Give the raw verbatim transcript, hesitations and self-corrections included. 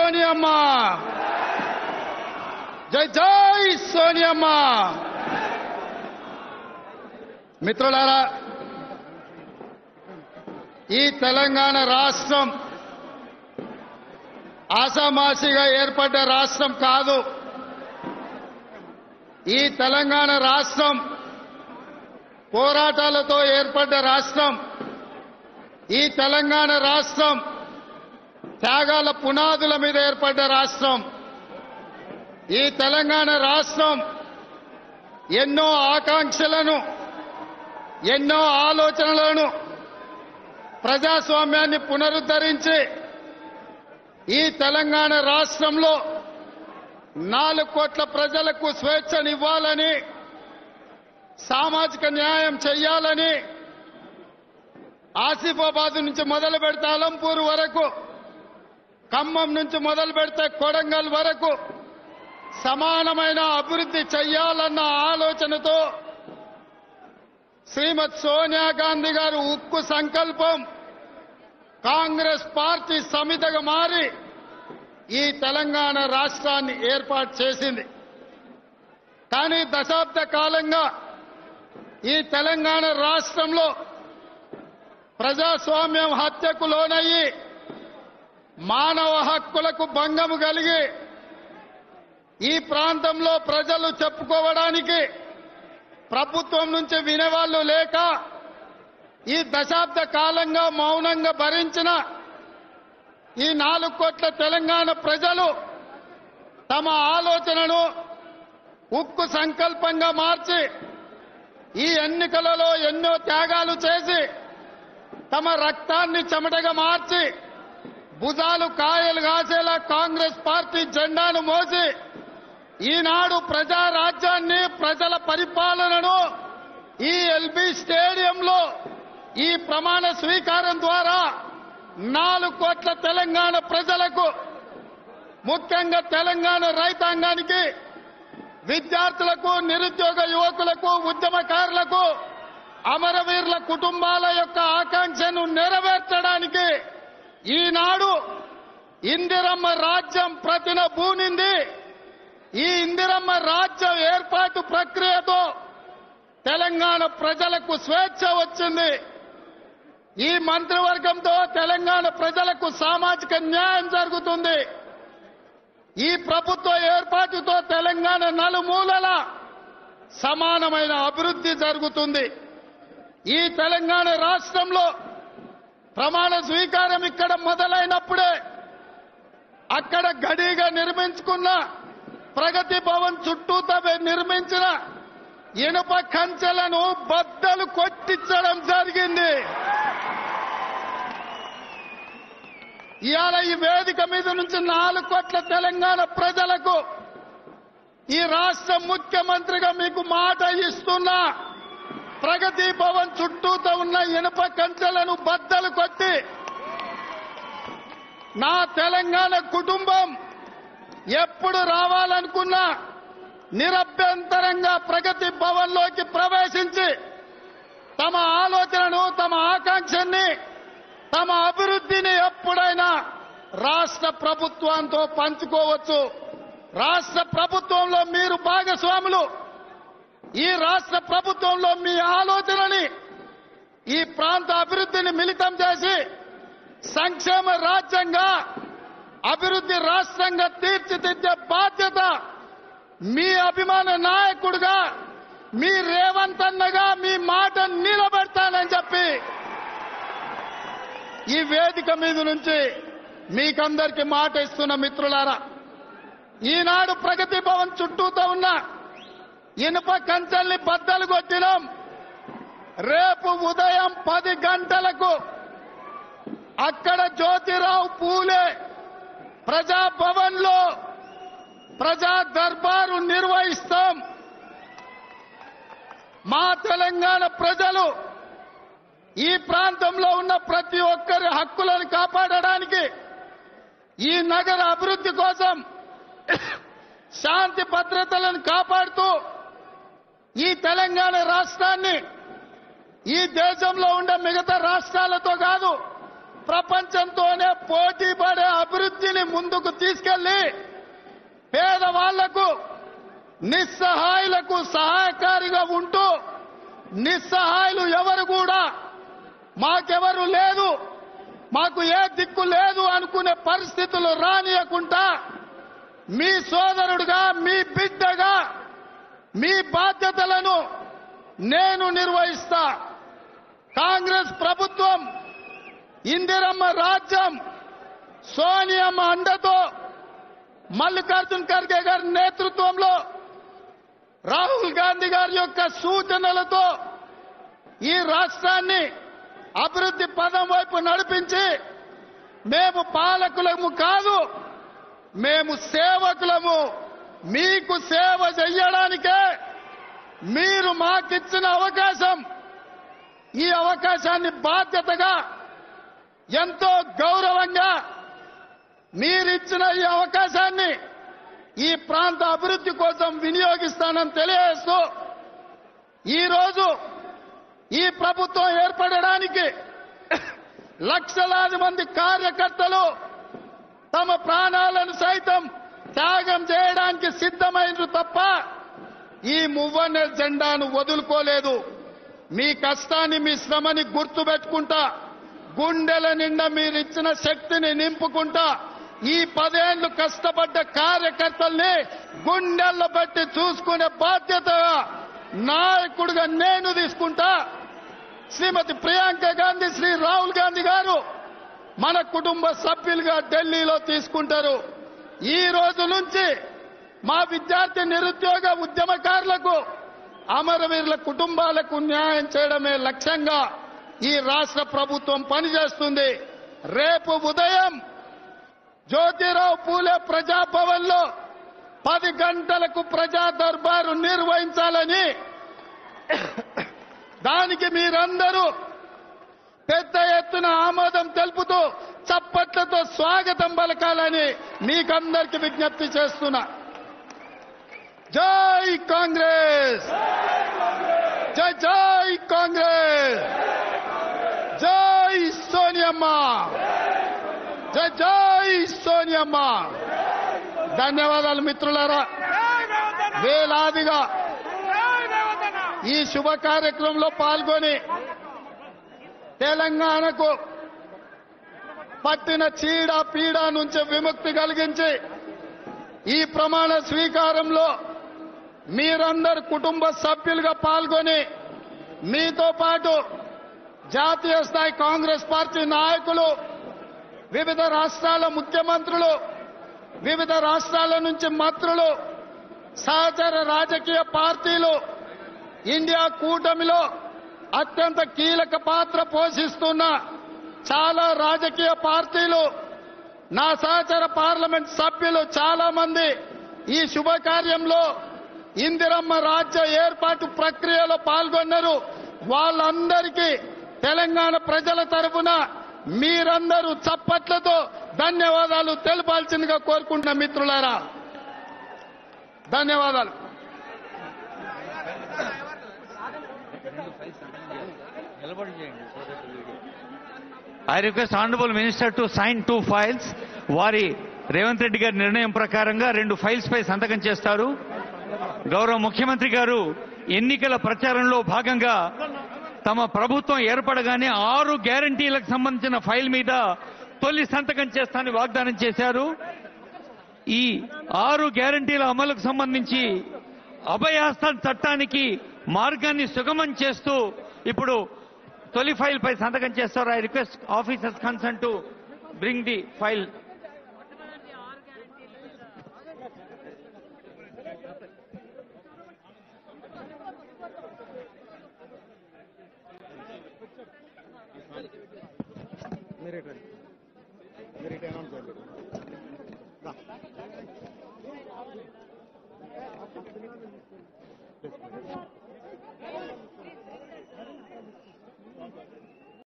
సోనియమ్మ జై జై సోనియమ్మ మిత్రులారా ఈ తెలంగాణ రాష్ట్రం ఆసామాసిగా ఏర్పడ్డ రాష్ట్రం కాదు ఈ తెలంగాణ రాష్ట్రం పోరాటాలతో ఏర్పడ్డ రాష్ట్రం ఈ తెలంగాణ రాష్ట్రం త్యాగాల పునాదుల మీద ఏర్పడ్డ రాష్ట్రం ఈ తెలంగాణ రాష్ట్రం ఎన్నో ఆకాంక్షలను ఎన్నో ఆలోచనలను ప్రజాస్వామ్యాన్ని పునరుద్ధరించి ఈ తెలంగాణ రాష్ట్రంలో నాలుగు కోట్ల ప్రజలకు స్వేచ్ఛనివ్వాలని సామాజిక న్యాయం చేయాలని ఆసిఫాబాద్ నుంచి మొదలు పెడితే అలంపూర్ వరకు ఖమ్మం నుంచి మొదలు పెడితే కొడంగల్ వరకు సమానమైన అభివృద్ధి చేయాలన్న ఆలోచనతో శ్రీమతి సోనియా గాంధీ గారు ఉక్కు సంకల్పం కాంగ్రెస్ పార్టీ సమితిగా మారి ఈ తెలంగాణ రాష్ట్రాన్ని ఏర్పాటు చేసింది. కానీ దశాబ్ద కాలంగా ఈ తెలంగాణ రాష్ట్రంలో ప్రజాస్వామ్యం హత్యకు లోనయ్యి మానవ హక్కులకు భంగము కలిగి ఈ ప్రాంతంలో ప్రజలు చెప్పుకోవడానికి ప్రభుత్వం నుంచి వినేవాళ్లు లేక ఈ దశాబ్ద కాలంగా మౌనంగా భరించిన ఈ నాలుగు కోట్ల తెలంగాణ ప్రజలు తమ ఆలోచనను ఉక్కు సంకల్పంగా మార్చి ఈ ఎన్నికలలో ఎన్నో త్యాగాలు చేసి తమ రక్తాన్ని చెమటగా మార్చి భుజాలు కాయలు కాసేలా కాంగ్రెస్ పార్టీ జెండాను మోసి ఈనాడు ప్రజా రాజ్యాన్ని ప్రజల పరిపాలనను ఈ ఎల్బీ స్టేడియంలో ఈ ప్రమాణ స్వీకారం ద్వారా నాలుగు కోట్ల తెలంగాణ ప్రజలకు ముఖ్యంగా తెలంగాణ రైతాంగానికి విద్యార్థులకు నిరుద్యోగ యువకులకు ఉద్యమకారులకు అమరవీరుల కుటుంబాల యొక్క ఆకాంక్షను నెరవేర్చడానికి ఈనాడు ఇందిరమ్మ రాజ్యం ప్రతిన బూనింది. ఈ ఇందిరమ్మ రాజ్యం ఏర్పాటు ప్రక్రియతో తెలంగాణ ప్రజలకు స్వేచ్ఛ వచ్చింది. ఈ మంత్రివర్గంతో తెలంగాణ ప్రజలకు సామాజిక న్యాయం జరుగుతుంది. ఈ ప్రభుత్వ ఏర్పాటుతో తెలంగాణ నలుమూలల సమానమైన అభివృద్ధి జరుగుతుంది. ఈ తెలంగాణ రాష్ట్రంలో ప్రమాణ స్వీకారం ఇక్కడ మొదలైనప్పుడే అక్కడ గడిగా నిర్మించుకున్న ప్రగతి భవన్ చుట్టూతో నిర్మించిన ఇనుప కంచెలను బద్దలు కొట్టించడం జరిగింది. ఇవాళ ఈ వేదిక మీద నుంచి నాలుగు కోట్ల తెలంగాణ ప్రజలకు ఈ రాష్ట్ర ముఖ్యమంత్రిగా మీకు మాట ఇస్తున్నా, ప్రగతి భవన్ చుట్టూతో ఉన్న ఇనుప కంచెలను బద్దలు కొట్టి నా తెలంగాణ కుటుంబం ఎప్పుడు రావాలనుకున్నా నిరభ్యంతరంగా ప్రగతి భవన్ లోకి ప్రవేశించి తమ ఆలోచనను తమ ఆకాంక్షని తమ అభివృద్ధిని ఎప్పుడైనా రాష్ట్ర ప్రభుత్వంతో పంచుకోవచ్చు. రాష్ట్ర ప్రభుత్వంలో మీరు భాగస్వాములు. ఈ రాష్ట్ర ప్రభుత్వంలో మీ ఆలోచనని ఈ ప్రాంత అభివృద్ధిని మిళితం చేసి సంక్షేమ రాజ్యంగా అభివృద్ధి రాష్ట్రంగా తీర్చిదిద్దే బాధ్యత మీ అభిమాన నాయకుడిగా మీ రేవంత్ అన్నగా మీ మాట నిలబెడతానని చెప్పి ఈ వేదిక మీద నుంచి మీకందరికీ మాట ఇస్తున్న మిత్రులారా, ఈనాడు ప్రగతి భవన్ చుట్టూతో ఉన్న ఇనుప కంచెల్ని బద్దలు కొట్టినాం. రేపు ఉదయం పది గంటలకు అక్కడ జ్యోతిరావు పూలే ప్రజాభవన్ లో ప్రజా దర్బారు నిర్వహిస్తాం. మా తెలంగాణ ప్రజలు ఈ ప్రాంతంలో ఉన్న ప్రతి ఒక్కరి హక్కులను కాపాడడానికి ఈ నగర అభివృద్ధి కోసం శాంతి భద్రతలను కాపాడుతూ ఈ తెలంగాణ రాష్ట్రాన్ని ఈ దేశంలో ఉండే మిగతా రాష్ట్రాలతో కాదు ప్రపంచంతోనే పోటీ పడే అభివృద్ధిని ముందుకు తీసుకెళ్లి పేదవాళ్లకు నిస్సహాయులకు సహాయకారిగా ఉంటూ నిస్సహాయులు ఎవరు కూడా మాకెవరు లేదు, మాకు ఏ దిక్కు లేదు అనుకునే పరిస్థితులు రానియకుండా మీ సోదరుడుగా మీ బిడ్డగా మీ బాధ్యతలను నేను నిర్వహిస్తా. కాంగ్రెస్ ప్రభుత్వం ఇందిరమ్మ రాజ్యం సోనియమ్మ అండతో మల్లికార్జున్ ఖర్గే గారి నేతృత్వంలో రాహుల్ గాంధీ గారి యొక్క సూచనలతో ఈ రాష్ట్రాన్ని అభివృద్ధి పదం వైపు నడిపించి మేము పాలకులము కాదు, మేము సేవకులము. మీకు సేవ చెయ్యడానికే మీరు మాకిచ్చిన అవకాశం. ఈ అవకాశాన్ని బాధ్యతగా ఎంతో గౌరవంగా మీరిచ్చిన ఈ అవకాశాన్ని ఈ ప్రాంత అభివృద్ధి కోసం వినియోగిస్తానని తెలియజేస్తూ ఈరోజు ఈ ప్రభుత్వం ఏర్పడడానికి లక్షలాది మంది కార్యకర్తలు తమ ప్రాణాలను సైతం త్యాగం చేయడానికి సిద్ధమైనరు తప్ప ఈ మువ్వన్నె జెండాను వదులుకోలేదు. మీ కష్టాన్ని మీ శ్రమని గుర్తుపెట్టుకుంటా గుండెల నిండా మీరిచ్చిన శక్తిని నింపుకుంటా ఈ పదేళ్లు కష్టపడ్డ కార్యకర్తల్ని గుండెల్లో పెట్టి చూసుకునే బాధ్యతగా నాయకుడిగా నేను తీసుకుంటా. శ్రీమతి ప్రియాంక గాంధీ, శ్రీ రాహుల్ గాంధీ గారు మన కుటుంబ సభ్యులుగా ఢిల్లీలో తీసుకుంటారు. ఈ రోజు నుంచి మా విద్యార్థి నిరుద్యోగ ఉద్యమకారులకు అమరవీరుల కుటుంబాలకు న్యాయం చేయడమే లక్ష్యంగా ఈ రాష్ట్ర ప్రభుత్వం పనిచేస్తుంది. రేపు ఉదయం జ్యోతిరావు పూలే ప్రజాభవన్ లో పది గంటలకు ప్రజా దర్బారు నిర్వహించాలని, దానికి మీరందరూ పెద్ద ఎత్తున ఆమోదం తెలుపుతూ చప్పట్లతో స్వాగతం పలకాలని మీకందరికీ విజ్ఞప్తి చేస్తున్నా. జై కాంగ్రెస్, జై జై కాంగ్రెస్, జై సోనియమ్మ, జై జై సోనియమ్మ. ధన్యవాదాలు మిత్రులారా. వేలాదిగా ఈ శుభ కార్యక్రమంలో పాల్గొని తెలంగాణకు పట్టిన చీడ పీడ నుంచి విముక్తి కలిగించి ఈ ప్రమాణ స్వీకారంలో మీరందరు కుటుంబ సభ్యులుగా పాల్గొని మీతో పాటు జాతీయ స్థాయి కాంగ్రెస్ పార్టీ నాయకులు, వివిధ రాష్ట్రాల ముఖ్యమంత్రులు, వివిధ రాష్ట్రాల నుంచి మంత్రులు, సహచర రాజకీయ పార్టీలు, ఇండియా కూటమిలో అత్యంత కీలక పాత్ర పోషిస్తున్న చాలా రాజకీయ పార్టీలు, నా సహచర పార్లమెంట్ సభ్యులు చాలా మంది ఈ శుభకార్యంలో ఇందిరమ్మ రాజ్య ఏర్పాటు ప్రక్రియలో పాల్గొన్నారు. వాళ్ళందరికీ తెలంగాణ ప్రజల తరఫున మీరందరూ చప్పట్లతో ధన్యవాదాలు తెలపాల్సిందిగా కోరుకుంటున్న మిత్రులారా. ధన్యవాదాలు. I request Honorable Minister to sign two files. వారి రేవంత్ రెడ్డి గారి నిర్ణయం ప్రకారంగా రెండు ఫైల్స్ పై సంతకం చేస్తారు. గౌరవ ముఖ్యమంత్రి గారు ఎన్నికల ప్రచారంలో భాగంగా తమ ప్రభుత్వం ఏర్పడగానే ఆరు గ్యారంటీలకు సంబంధించిన ఫైల్ మీద తొలి సంతకం చేస్తానని వాగ్దానం చేశారు. ఈ ఆరు గ్యారంటీల అమలుకు సంబంధించి అభయహస్తం చట్టానికి మార్గాన్ని సుగమం చేస్తూ ఇప్పుడు తొలి ఫైల్ పై సంతకం చేస్తారు. I request officers concern to bring the file. Thank you.